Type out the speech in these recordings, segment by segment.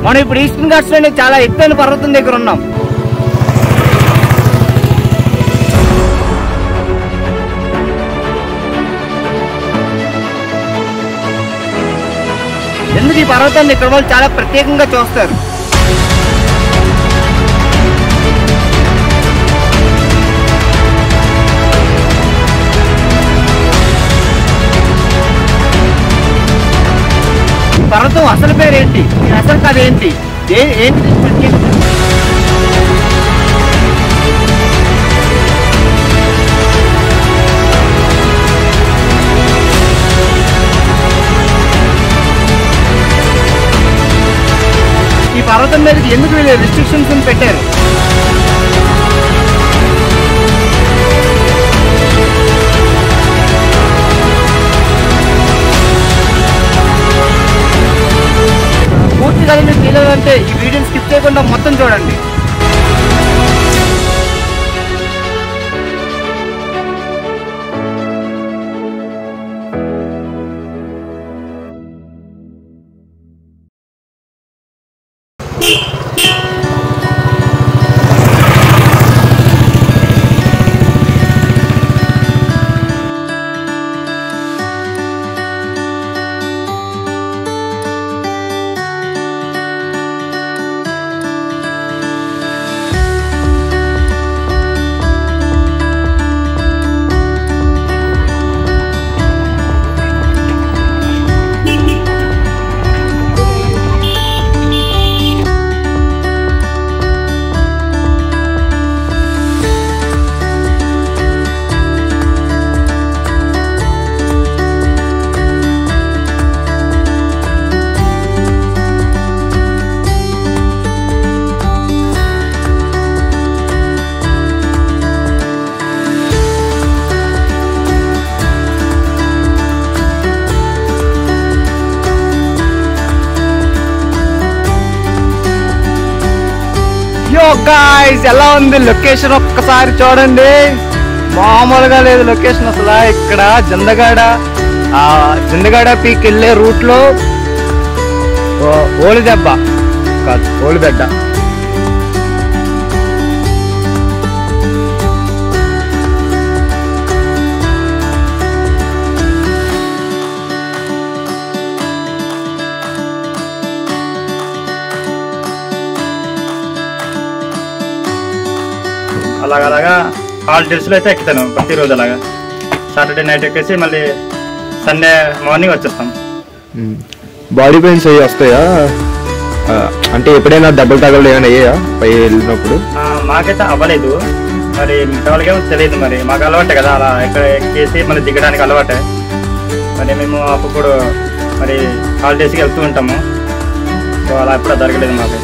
మనం ఇప్పుడు ఈస్టర్న్ ఘాట్స్ లోని చాలా ఎత్తైన పర్వతం దగ్గర ఉన్నాం. ఎందుకు ఈ పర్వతాన్ని ఇక్కడ వాళ్ళు చాలా ప్రత్యేకంగా చూస్తారు. పర్వతం అసలు పేరు ఏంటి, అసలు కథ ఏంటి, ఏంటి ఈ పర్వతం మీదకి ఎందుకు వీళ్ళు రిస్ట్రిక్షన్స్ పెట్టారు? పూర్తిగా మీకు తెలియాలంటే ఈ వీడియోని స్కిప్ చేయకుండా మొత్తం చూడండి. గాయ్స్, ఎలా ఉంది లొకేషన్? ఒక్కసారి చూడండి, మామూలుగా లేదు లొకేషన్ అసలు. ఇక్కడ జిందగాడ పీక్ వెళ్ళే రూట్ లో ఓలిదెబ్బ కాదు, ఓలిబెడ్డ. అలాగలాగా హాలిడేస్లో అయితే ఎక్కుతాను ప్రతిరోజు. అలాగా సాటర్డే నైట్ ఎక్కేసి మళ్ళీ సండే మార్నింగ్ వచ్చేస్తాం. బాడీ పెయిన్స్ అవి వస్తాయా? అంటే ఎప్పుడైనా డబ్బులు తగలు ఏమైనా అయ్యాయా పై వెళ్ళినప్పుడు? మాకైతే అవ్వలేదు, మరి మిగతా వాళ్ళకేమో తెలియదు. మరి మాకు అలవాటే కదా, అలా ఎక్కడ ఎక్కేసి మళ్ళీ దిగడానికి అలవాటే. మరి మేము అప్పుడు మరి హాలిడేస్కి వెళ్తూ ఉంటాము. సో అలా ఎప్పుడూ జరగలేదు మాకు.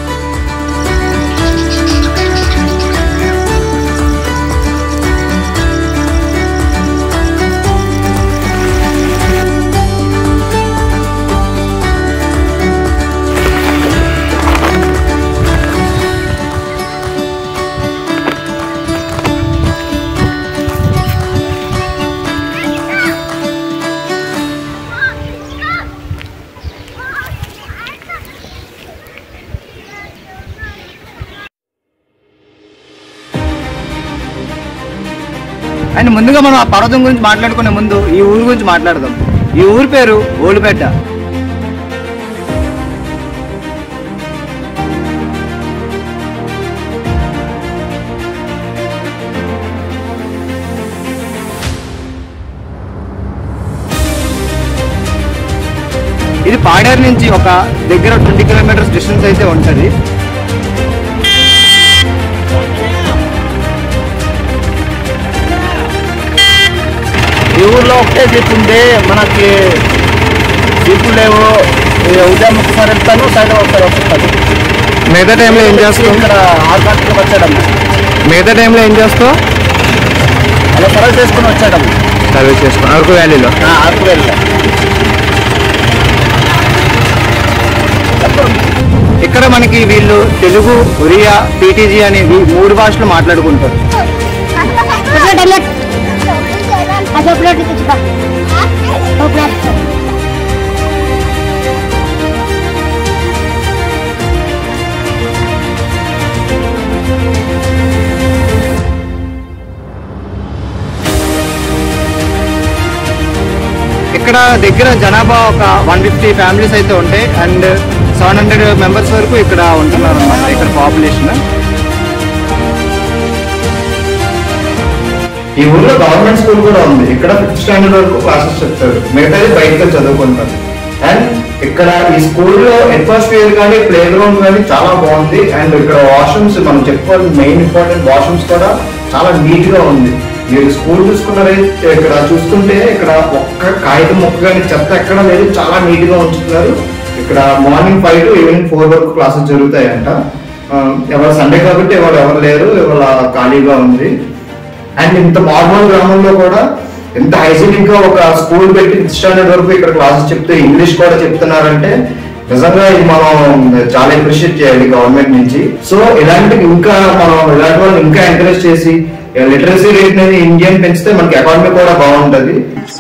అండ్ ముందుగా మనం ఆ పర్వతం గురించి మాట్లాడుకునే ముందు ఈ ఊరు గురించి మాట్లాడదాం. ఈ ఊరి పేరు ఓలిబెడ్డ. ఇది పాడేరు నుంచి ఒక దగ్గర 20 కిలోమీటర్స్ డిస్టెన్స్ అయితే ఉంటుంది. ఈ ఊర్లో ఒకటే జీప్ ఉంది. మనకి జీపులు లేవు. ఉదయం ఒకసారి వెళ్తాను, సాయంత్రం ఒకసారి వస్తాను. మిగతా టైంలో ఏం చేస్తావు? ఇక్కడ 6 గంటలకు వచ్చాడమ్మ. మిగతా టైంలో ఏం చేస్తావు? అలా సర్వీస్ చేసుకుని వచ్చాడమ్మ. సర్వీస్ చేసుకుని అరకు వ్యాలీలో? అరకు వ్యాలీలో. ఇక్కడ మనకి వీళ్ళు తెలుగు, ఒరియా, పీటీజీ అని 3 భాషలు మాట్లాడుకుంటారు. దగ్గర జనాభా ఒక 150 ఫ్యామిలీస్ అయితే ఉంటాయి అండ్ 700 మెంబర్స్ వరకు ఇక్కడ ఉంటున్నారు అన్నమాట. ఇక్కడ పాపులేషన్. ఈ ఊర్లో గవర్నమెంట్ స్కూల్ కూడా ఉంది. ఇక్కడ 5th స్టాండర్డ్ వరకు క్లాసెస్ చెప్తారు, మిగతాది బయటకు చదువుకుంటారు. అండ్ ఇక్కడ ఈ స్కూల్లో అట్మాస్ఫియర్ కానీ ప్లే గ్రౌండ్ కానీ చాలా బాగుంది. అండ్ ఇక్కడ వాష్రూమ్స్ మనం చెప్పుకోవాలి, మెయిన్ ఇంపార్టెంట్ వాష్రూమ్స్ కూడా చాలా నీట్ గా ఉంది. మీరు స్కూల్ చూసుకున్నారైతే ఇక్కడ చూసుకుంటే ఇక్కడ ఒక్క కాగితం మొక్క కానీ చెత్త ఎక్కడ లేదు, చాలా నీట్ గా ఉంచుతున్నారు. ఇక్కడ మార్నింగ్ 5 to ఈవినింగ్ 4 వరకు క్లాసెస్ జరుగుతాయంట. ఇవాళ సండే కాబట్టి ఇవాళ ఎవరు లేరు, ఇవాళ ఖాళీగా ఉంది. అండ్ ఇంత మారుమూల గ్రామంలో కూడా ఎంత హైజీనిక్ గా ఒక స్కూల్ పెట్టి 5th స్టాండర్డ్ వరకు ఇక్కడ క్లాసెస్ చెప్తే ఇంగ్లీష్ కూడా చెప్తున్నారంటే నిజంగా ఇది మనం చాలా అప్రిషియేట్ చేయాలి గవర్నమెంట్ నుంచి. సో ఇలాంటి వాళ్ళని ఇంకా ఎంకరేజ్ చేసి లిటరసీ రేట్ అనేది ఇండియన్ పెంచితే మనకి ఎకానమీ కూడా బాగుంటది.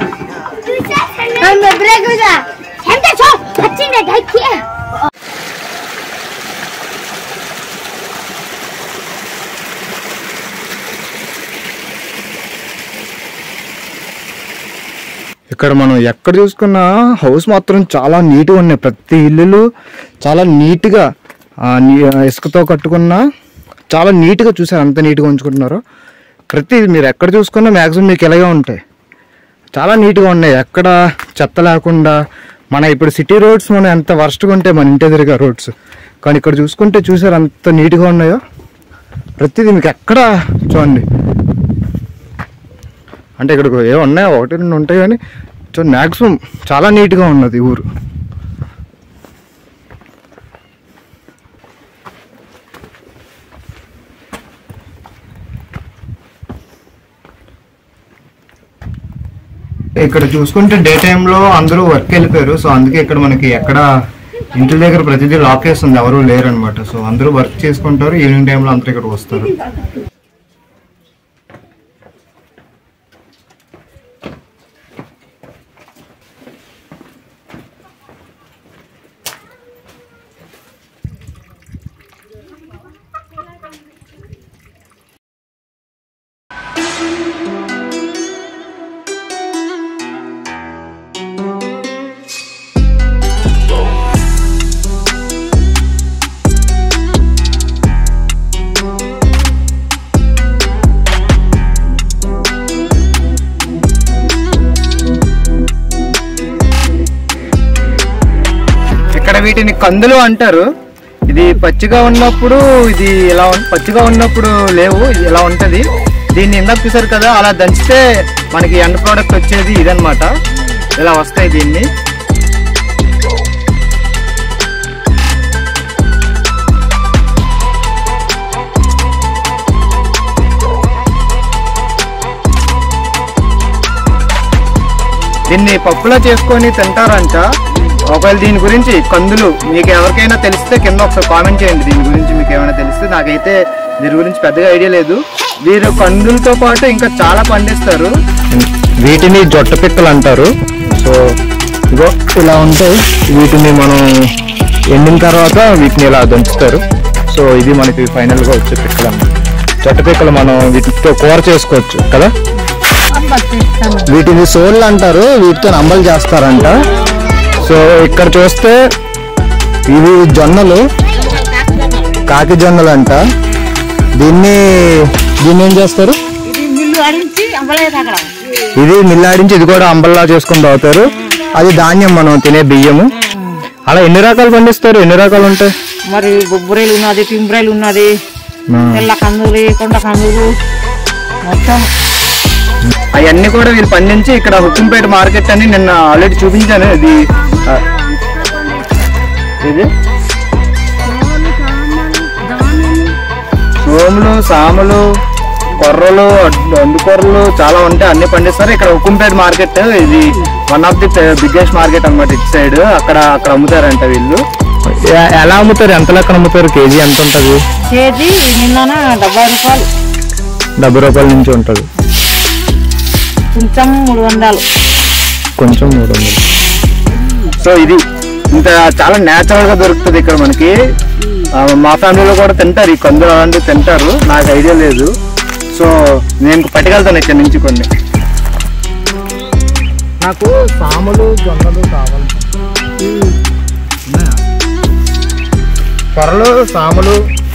ఇక్కడ మనం ఎక్కడ చూసుకున్నా హౌస్ మాత్రం చాలా నీట్గా ఉన్నాయి. ప్రతి ఇల్లులు చాలా నీట్గా ఇసుకతో కట్టుకున్నా చాలా నీట్గా చూసారు, అంత నీట్గా ఉంచుకుంటున్నారు. ప్రతి మీరు ఎక్కడ చూసుకున్నా మ్యాక్సిమం మీకు ఇలాగే ఉంటాయి, చాలా నీట్గా ఉన్నాయి. ఎక్కడ చెత్త లేకుండా. మన ఇప్పుడు సిటీ రోడ్స్ మనం ఎంత వర్స్ట్గా ఉంటాయి మన ఇంటి ఎదురుగా రోడ్స్, కానీ ఇక్కడ చూసుకుంటే చూసారు అంత నీట్గా ఉన్నాయో. ప్రతిదీ మీకు ఎక్కడ చూడండి, అంటే ఇక్కడ ఏమున్నాయో 1-2 ఉంటాయి కానీ చూడండి మ్యాక్సిమం చాలా నీట్గా ఉన్నది ఊరు. ఇక్కడ చూసుకుంటే డే టైంలో అందరూ వర్క్ వెళ్ళిపోయారు. సో అందుకే ఇక్కడ మనకి ఎక్కడ ఇంటి దగ్గర ప్రతిదీ లాక్ వేస్తుంది, ఎవరు లేరు అనమాట. సో అందరూ వర్క్ చేసుకుంటారు, ఈవినింగ్ టైంలో అందరూ ఇక్కడ వస్తారు. వీటిని కందులు అంటారు. ఇది పచ్చిగా ఉన్నప్పుడు ఇది ఇలా పచ్చిగా ఉన్నప్పుడు లేవు, ఇలా ఉంటది. దీన్ని ఇందాక చూసారు కదా, అలా దంచితే మనకి ఎండ్ ప్రోడక్ట్ వచ్చేది ఇదన్నమాట. ఇలా వస్తాయి దీన్ని. దీన్ని పప్పులో చేసుకొని తింటారంట. ఒకవేళ దీని గురించి కందులు మీకు ఎవరికైనా తెలిస్తే కింద ఒకసారి కామెంట్ చేయండి. దీని గురించి మీకు ఏమైనా తెలిస్తే. నాకైతే దీని గురించి పెద్దగా ఐడియా లేదు. వీరు కందులతో పాటు ఇంకా చాలా పండిస్తారు. వీటిని జొట్ట పిక్కలు అంటారు. సో ఇగో ఇలా ఉంటాయి. వీటిని మనం ఎండిన తర్వాత వీటిని ఇలా దంచుతారు. సో ఇది మనకి ఫైనల్గా వచ్చే పిక్కలు అన్నమాట. జొట్ట పిక్కలు మనం వీటితో కూర చేసుకోవచ్చు కదా. వీటిని సోళ్ళు అంటారు, వీటితో అంబలు చేస్తారంట. సో ఇక్కడ చూస్తే ఇవి జొన్నలు, కాకి జొన్నలు అంట. దీన్ని ఏం చేస్తారు? ఇది మిల్లాడించి ఇది కూడా అంబల్లా చేసుకుని తాగుతారు. అది ధాన్యం, మనం తినే బియ్యము. అలా ఎన్ని రకాలు పండిస్తారు? ఎన్ని రకాలు ఉంటాయి? మరి బొబ్బరేలు ఉన్నది, టింబ్రేలు ఉన్నది, తెల్ల కందులు, కొండ కందులు మొత్తం అవన్నీ కూడా వీళ్ళు పండించి ఇక్కడ హుకుంపేట మార్కెట్ అని నిన్న ఆల్రెడీ చూపించాను. ఇది సోములు, సాములు, కొర్రలు, అండుకొర్రలు చాలా ఉంటాయి, అన్ని పండిస్తారు. ఇక్కడ హుకుంపేట మార్కెట్ ఇది one of the biggest market అన్నమాట ఇటు సైడ్. అక్కడ అమ్ముతారంట వీళ్ళు. ఎలా అమ్ముతారు? ఎంత లెక్క అమ్ముతారు? కేజీ ఎంత ఉంటుంది? కేజీ నిన్న 70 రూపాయలు. 70 రూపాయల నుంచి ఉంటుంది. కొంచెం 300. కొంచెం 300. సో ఇది ఇంకా చాలా న్యాచురల్ గా దొరుకుతుంది ఇక్కడ మనకి. మా ఫ్యామిలీలో కూడా తింటారు, ఈ కందులు అలాంటివి తింటారు. నాకు ఐడియా లేదు. సో నేను పట్టుకెళ్తాను ఇక్కడ నుంచి కొన్ని. నాకు సాములు జొన్నలు కావాలి. కొరలు సాములు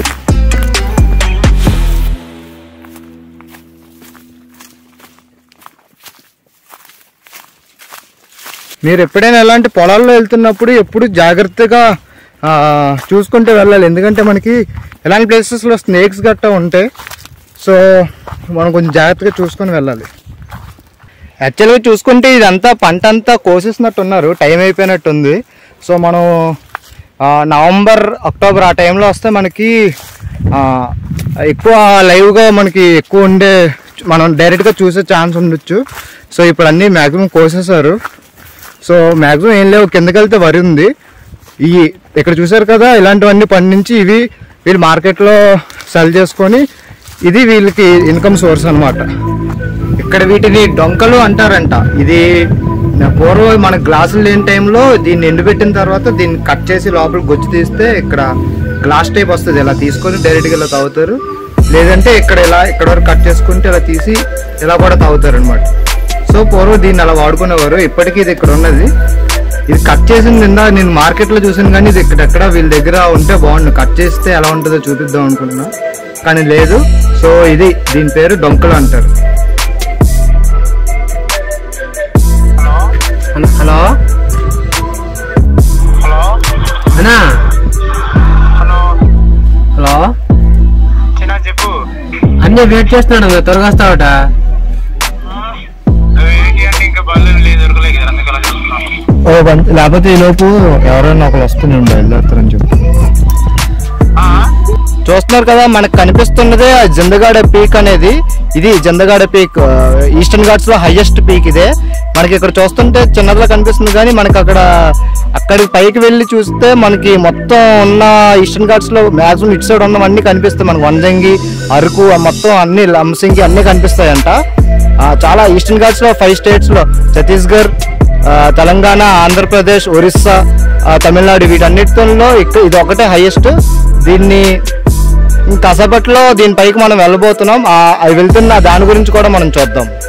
మీరు ఎప్పుడైనా ఎలాంటి పొలాల్లో వెళ్తున్నప్పుడు ఎప్పుడు జాగ్రత్తగా చూసుకుంటూ వెళ్ళాలి. ఎందుకంటే మనకి ఎలాంటి ప్లేసెస్లో స్నేక్స్ గట్టా ఉంటాయి. సో మనం కొంచెం జాగ్రత్తగా చూసుకొని వెళ్ళాలి. యాక్చువల్గా చూసుకుంటే ఇదంతా పంట అంతా కోసేసినట్టున్నారు, టైం అయిపోయినట్టుంది. సో మనం నవంబర్ అక్టోబర్ ఆ టైంలో వస్తే మనకి ఎక్కువ లైవ్గా మనకి ఎక్కువ ఉండే మనం డైరెక్ట్గా చూసే ఛాన్స్ ఉండొచ్చు. సో ఇప్పుడు అన్నీ మ్యాక్సిమం కోసేసారు. సో మ్యాక్సిమం ఏం లేవు, కిందకి వెళ్తే వరి ఉంది. ఇక్కడ చూసారు కదా, ఇలాంటివన్నీ పండించి ఇవి వీళ్ళు మార్కెట్లో సెల్ చేసుకొని ఇది వీళ్ళకి ఇన్కమ్ సోర్స్ అనమాట. ఇక్కడ వీటిని డొంకలు అంటారంట. ఇది పూర్వం మన గ్లాసులు లేని టైంలో దీన్ని ఎండబెట్టిన తర్వాత దీన్ని కట్ చేసి లోపల గొచ్చి తీస్తే ఇక్కడ గ్లాస్ టైప్ వస్తుంది. ఇలా తీసుకొని డైరెక్ట్గా ఇలా తాగుతారు. లేదంటే ఇక్కడ వరకు కట్ చేసుకుంటే ఇలా తీసి ఇలా కూడా తాగుతారు అనమాట. సో పూర్వం దీన్ని అలా వాడుకునేవారు. ఇప్పటికీ ఇది ఇక్కడ ఉన్నది. ఇది కట్ చేసింది నేను మార్కెట్లో చూసాను, కానీ ఇది ఇక్కడెక్కడ వీళ్ళ దగ్గర ఉంటే బాగుండు. కట్ చేస్తే ఎలా ఉంటుందో చూపిద్దాం అనుకుంటున్నా, కానీ లేదు. సో దీని పేరు డొంకలు అంటారు. హలో అన్నా, హలో చెప్పు. అన్నీ వెయిట్ చేస్తున్నాను, త్వరగా వస్తావట. లేకపోతే ఈ లోపు ఎవరైనా ఒకరు వస్తూనే ఉండే వెళ్తారని చెప్పి చూస్తున్నారు కదా. మనకు కనిపిస్తున్నదే జందగాడ పీక్ అనేది. ఇది జందగాడ పీక్, ఈస్టర్న్ ఘాట్స్ లో హైయెస్ట్ పీక్ ఇదే. మనకి ఇక్కడ చూస్తుంటే చిన్నదిలా కనిపిస్తుంది, కానీ మనకి అక్కడికి పైకి వెళ్ళి చూస్తే మనకి మొత్తం ఉన్న ఈస్టర్న్ ఘాట్స్ లో మాక్సిమం ఇటు సైడ్ ఉన్నవన్నీ కనిపిస్తాయి. మనకు వంజంగి, అరకు మొత్తం అన్ని లంసింగి అన్ని కనిపిస్తాయంట. చాలా ఈస్టర్న్ ఘాట్స్ లో 5 స్టేట్స్ లో ఛత్తీస్గఢ్, తెలంగాణ, ఆంధ్రప్రదేశ్, ఒరిస్సా, తమిళనాడు వీటన్నిటిలో ఇది ఒకటే హైయెస్ట్. దీన్ని కాసేపట్లో దీనిపైకి మనం వెళ్ళబోతున్నాం. అవి వెళ్తున్న దాని గురించి కూడా మనం చూద్దాం.